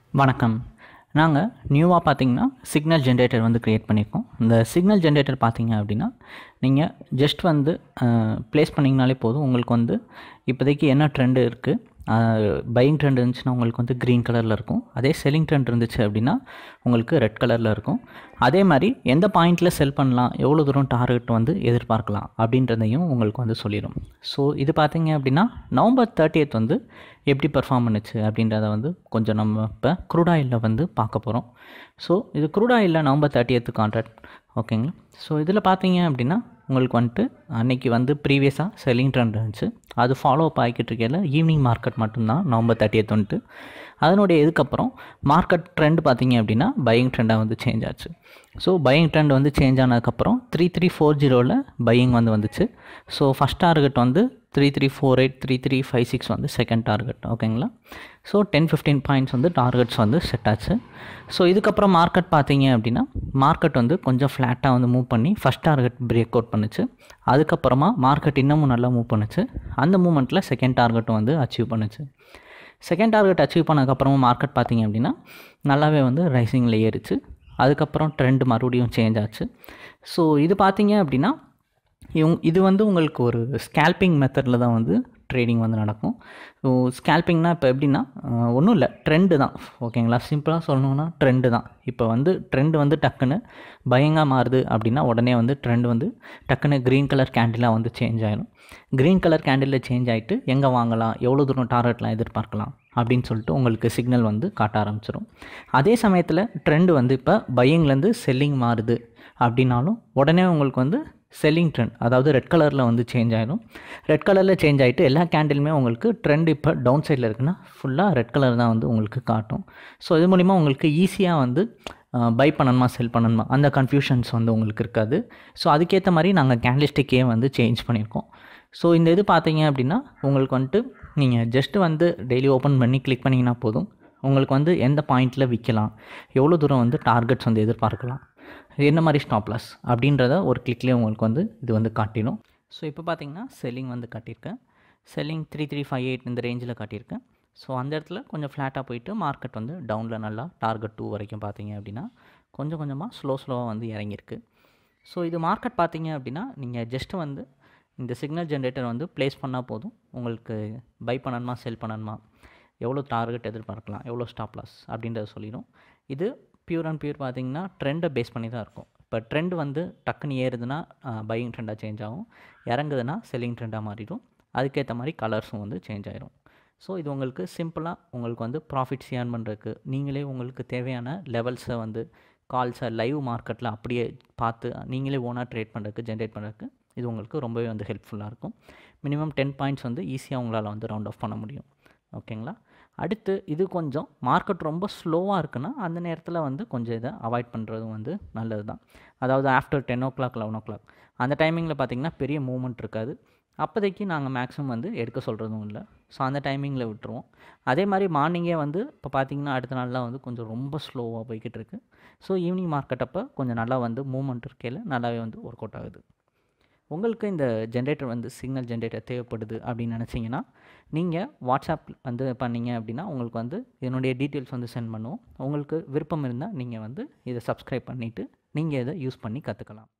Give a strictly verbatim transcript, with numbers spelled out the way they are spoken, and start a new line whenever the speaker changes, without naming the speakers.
வணக்கம். நாங்க நியூவா பார்த்தீங்கன்னா, சிக்னல் ஜெனரேட்டர் வந்து கிரியேட் பண்ணியிருக்கோம். இந்த சிக்னல் ஜெனரேட்டர் பார்த்தீங்க அப்படின்னா, நீங்க ஜஸ்ட் வந்து அ பிளேஸ் பண்ணீங்கனாலே போதும். உங்களுக்கு வந்து இப்போதைக்கு என்ன ட்ரெண்ட் இருக்கு, அ பையிங் ட்ரெண்ட் இருந்துச்சுன்னா உங்களுக்கு வந்து கிரீன் கலர்ல இருக்கும். அதே செல்லிங் ட்ரெண்ட் இருந்துச்சு அப்படின்னா, உங்களுக்கு ரெட் கலர்ல இருக்கும். அதே மாரி எந்த பாயிண்ட்ல செல் பண்ணலாம், எவ்வளோ தூரம் டார்கெட் வந்து எதிர்பார்க்கலாம் அப்படின்றதையும் உங்களுக்கு வந்து சொல்லிரும். ஸோ இது பார்த்தீங்க அப்படின்னா, நவம்பர் முப்பதாம் வந்து எப்படி பெர்ஃபார்ம் பண்ணுச்சு அப்படின்றத வந்து கொஞ்சம் நம்ம இப்போ க்ரூட் ஆயில்ல வந்து பார்க்க போகிறோம். ஸோ இது க்ரூட் ஆயில்ல நவம்பர் முப்பதாம் கான்ட்ராக்ட் ஓகேங்களா. ஸோ இதில் பார்த்தீங்க அப்படின்னா உங்களுக்கு வந்துட்டு அன்னைக்கு வந்து ப்ரீவியஸாக செல்லிங் ட்ரெண்ட் இருந்துச்சு. அது ஃபாலோ அப் ஆகிக்கிட்டு இருக்கையில் ஈவினிங் மார்க்கெட் மட்டும்தான் நவம்பர் முப்பதாம் வந்துட்டு அதனுடைய இதுக்கப்புறம் மார்க்கெட் ட்ரெண்ட் பார்த்தீங்க அப்படின்னா பையிங் ட்ரெண்டாக வந்து சேஞ்ச் ஆச்சு. ஸோ பையிங் ட்ரெண்ட் வந்து சேஞ்ச் ஆனதுக்கப்புறம் த்ரீ த்ரீ ஃபோர் ஜீரோவில் பையிங் வந்து வந்துச்சு. ஸோ ஃபஸ்ட் டார்கெட் வந்து three three four eight three three five six வந்து செகண்ட் டார்கெட் ஓகேங்களா. ஸோ டென் ஃபிஃப்டீன் பாயிண்ட்ஸ் வந்து டார்கெட்ஸ் வந்து செட் ஆச்சு. ஸோ இதுக்கப்புறம் மார்க்கெட் பார்த்தீங்க அப்படின்னா மார்க்கெட் வந்து கொஞ்சம் ஃப்ளாட்டாக வந்து மூவ் பண்ணி ஃபஸ்ட் டார்கெட் பிரேக் அவுட் பண்ணுச்சு. அதுக்கப்புறமா மார்க்கெட் இன்னமும் நல்லா மூவ் பண்ணுச்சு. அந்த மூமெண்ட்டில் செகண்ட் டார்கெட்டும் வந்து அச்சீவ் பண்ணுச்சு. செகண்ட் டார்கெட் அச்சீவ் பண்ணதுக்கப்புறமா மார்க்கெட் பார்த்தீங்க அப்படின்னா நல்லாவே வந்து ரைசிங்கில் ஏறிச்சு. அதுக்கப்புறம் ட்ரெண்ட் மறுபடியும் சேஞ்ச் ஆச்சு. ஸோ இது பார்த்தீங்க அப்படின்னா இவங் இது வந்து உங்களுக்கு ஒரு ஸ்கேல்பிங் மெத்தடில் தான் வந்து ட்ரேடிங் வந்து நடக்கும். ஸோ ஸ்கேல்பிங்னா இப்போ எப்படின்னா ஒன்றும் இல்லை, ட்ரெண்டு தான் ஓகேங்களா. சிம்பிளாக சொல்லணுன்னா ட்ரெண்டு தான். இப்போ வந்து ட்ரெண்டு வந்து டக்குன்னு பயங்கா மாறுது அப்படின்னா உடனே வந்து ட்ரெண்ட் வந்து டக்குன்னு க்ரீன் கலர் கேண்டிலாக வந்து சேஞ்ச் ஆகிடும். க்ரீன் கலர் கேண்டிலில் சேஞ்ச் ஆகிட்டு எங்கே வாங்கலாம், எவ்வளோ தூரம் டார்கெட்லாம் எதிர்பார்க்கலாம் அப்படின்னு சொல்லிட்டு உங்களுக்கு சிக்னல் வந்து காட்ட ஆரம்பிச்சிடும். அதே சமயத்தில் ட்ரெண்டு வந்து இப்போ பையிங்லேருந்து செல்லிங் மாறுது அப்படின்னாலும் உடனே உங்களுக்கு வந்து செல்லிங் ட்ரெண்ட், அதாவது ரெட் கலரில் வந்து சேஞ்ச் ஆகிடும். ரெட் கலரில் சேஞ்ச் ஆகிட்டு எல்லா கேண்டிலுமே உங்களுக்கு ட்ரெண்ட் இப்போ டவுன் சைடில் இருக்குன்னா ஃபுல்லாக ரெட் கலர் தான் வந்து உங்களுக்கு காட்டும். ஸோ இது மூலிமா உங்களுக்கு ஈஸியாக வந்து பை பண்ணணுமா செல் பண்ணணுமா அந்த கன்ஃபியூஷன்ஸ் வந்து உங்களுக்கு இருக்காது. ஸோ அதுக்கேற்ற மாதிரி நாங்கள் கேண்டில்ஸ்டிக்கே வந்து சேஞ்ச் பண்ணியிருக்கோம். ஸோ இந்த இது பார்த்தீங்க அப்படின்னா உங்களுக்கு வந்துட்டு நீங்கள் ஜஸ்ட்டு வந்து டெய்லி ஓப்பன் பண்ணி கிளிக் பண்ணிங்கன்னா போதும். உங்களுக்கு வந்து எந்த பாயிண்ட்டில் விற்கலாம், எவ்வளோ தூரம் வந்து டார்கெட்ஸ் வந்து எதிர்பார்க்கலாம், என்ன மாதிரி ஸ்டாப் லாஸ் அப்படின்றத ஒரு கிளிக்லேயே உங்களுக்கு வந்து இது வந்து காட்டிடும். ஸோ இப்போ பார்த்தீங்கன்னா செல்லிங் வந்து காட்டியிருக்கேன். Selling three three five eight இந்த ரேஞ்சில் காட்டியிருக்கேன். ஸோ அந்த இடத்துல கொஞ்சம் ஃப்ளாட்டாக போயிட்டு மார்க்கெட் வந்து டவுனில் நல்லா டார்கெட் டூ வரைக்கும் பார்த்தீங்க அப்படின்னா கொஞ்சம் கொஞ்சமாக ஸ்லோ ஸ்லோவாக வந்து இறங்கியிருக்கு. ஸோ இது மார்க்கெட் பார்த்தீங்க அப்படின்னா நீங்கள் ஜஸ்ட்டு வந்து இந்த சிக்னல் ஜென்ரேட்டர் வந்து ப்ளேஸ் பண்ணால் போதும். உங்களுக்கு பை பண்ணணுமா செல் பண்ணணுமா, எவ்வளோ டார்கெட் எதிர்பார்க்கலாம், எவ்வளோ ஸ்டாப் லாஸ் அப்படின்றத சொல்லிடும். இது பியூர் அண்ட் பியூர் பார்த்தீங்கன்னா ட்ரெண்டை பேஸ் பண்ணி தான் இருக்கும். இப்போ ட்ரெண்ட் வந்து டக்குன்னு ஏறுதுன்னா பையிங் ட்ரெண்டாக சேஞ்ச் ஆகும், இறங்குதுன்னா செல்லிங் ட்ரெண்டாக மாறிடும். அதுக்கேற்ற மாதிரி கலர்ஸும் வந்து சேஞ்ச் ஆகிடும். ஸோ இது உங்களுக்கு சிம்பிளாக உங்களுக்கு வந்து ப்ராஃபிட்ஸ் ஏர்ன் பண்ணுறதுக்கு நீங்களே உங்களுக்கு தேவையான லெவல்ஸை வந்து கால்ஸை லைவ் மார்க்கெட்டில் அப்படியே பார்த்து நீங்களே ஓனாக ட்ரேட் பண்ணுறதுக்கு ஜென்ரேட் பண்ணுறதுக்கு இது உங்களுக்கு ரொம்பவே வந்து ஹெல்ப்ஃபுல்லாக இருக்கும். மினிமம் டென் பாயிண்ட்ஸ் வந்து ஈஸியாக உங்களால் வந்து ரவுண்ட் ஆஃப் பண்ண முடியும் ஓகேங்களா. அடுத்து இது கொஞ்சம் மார்க்கெட் ரொம்ப ஸ்லோவாக இருக்குன்னா அந்த நேரத்தில் வந்து கொஞ்சம் இதை அவாய்ட் பண்ணுறதும் வந்து நல்லது தான். அதாவது after ten o'clock eleven o'clock அந்த டைமிங்கில் பார்த்திங்கன்னா பெரிய மூவ்மெண்ட் இருக்காது. அப்போதைக்கு நாங்கள் மேக்ஸிமம் வந்து எடுக்க சொல்கிறதும் இல்லை. ஸோ அந்த டைமிங்கில் விட்டுருவோம். அதே மாதிரி மார்னிங்கே வந்து இப்போ பார்த்திங்கன்னா அடுத்த நாள்லாம் வந்து கொஞ்சம் ரொம்ப ஸ்லோவாக போய்கிட்டு இருக்குது. ஸோ ஈவினிங் மார்க்கெட் அப்போ கொஞ்சம் நல்லா வந்து மூவ்மெண்ட் இருக்கையில் நல்லாவே வந்து ஒர்க் அவுட் ஆகுது. உங்களுக்கு இந்த ஜென்ரேட்டர் வந்து சிக்னல் ஜென்ரேட்டர் தேவைப்படுது அப்படின்னு நினச்சிங்கன்னா நீங்கள் வாட்ஸ்அப் வந்து பண்ணிங்க அப்படின்னா உங்களுக்கு வந்து இதனுடைய டீட்டெயில்ஸ் வந்து சென்ட் பண்ணுவோம். உங்களுக்கு விருப்பம் இருந்தால் நீங்கள் வந்து இதை சப்ஸ்கிரைப் பண்ணிவிட்டு நீங்கள் இதை யூஸ் பண்ணி கற்றுக்கலாம்.